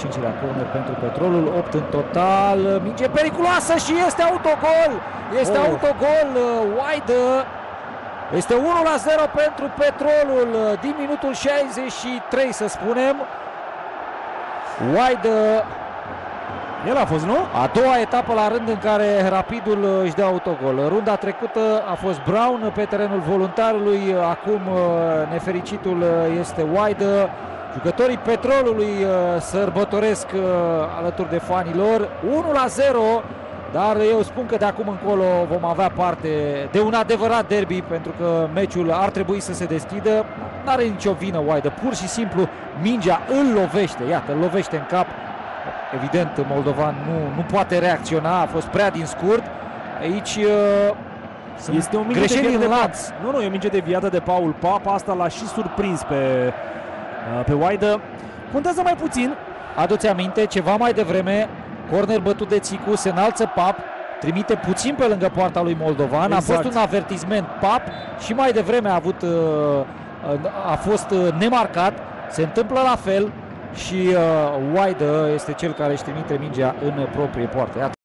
5-lea corner pentru Petrolul, 8 în total, minge periculoasă și este autogol! Este autogol, Wide. Este 1-0 pentru Petrolul din minutul 63, să spunem. Wide. El a fost, nu? A doua etapă la rând în care Rapidul își dă autogol. Runda trecută a fost Brown pe terenul voluntarului, acum nefericitul este Wide. Jucătorii Petrolului sărbătoresc alături de fanii lor. 1-0, dar eu spun că de acum încolo vom avea parte de un adevărat derby, pentru că meciul ar trebui să se deschidă. N-are nicio vină Wide, pur și simplu mingea îl lovește, iată, îl lovește în cap. Evident, Moldovan nu poate reacționa, a fost prea din scurt. Aici este o minge greșeli în lanț. Nu, e o minge deviată de Paul Pap, asta l-a și surprins pe Wide. Contează mai puțin. Adu-ți aminte, ceva mai devreme, corner bătut de Țicu, se înalță Pap, trimite puțin pe lângă poarta lui Moldovan. Exact. A fost un avertisment Pap și mai devreme a fost nemarcat. Se întâmplă la fel și Wide este cel care își trimite mingea în proprie poartă. Iată.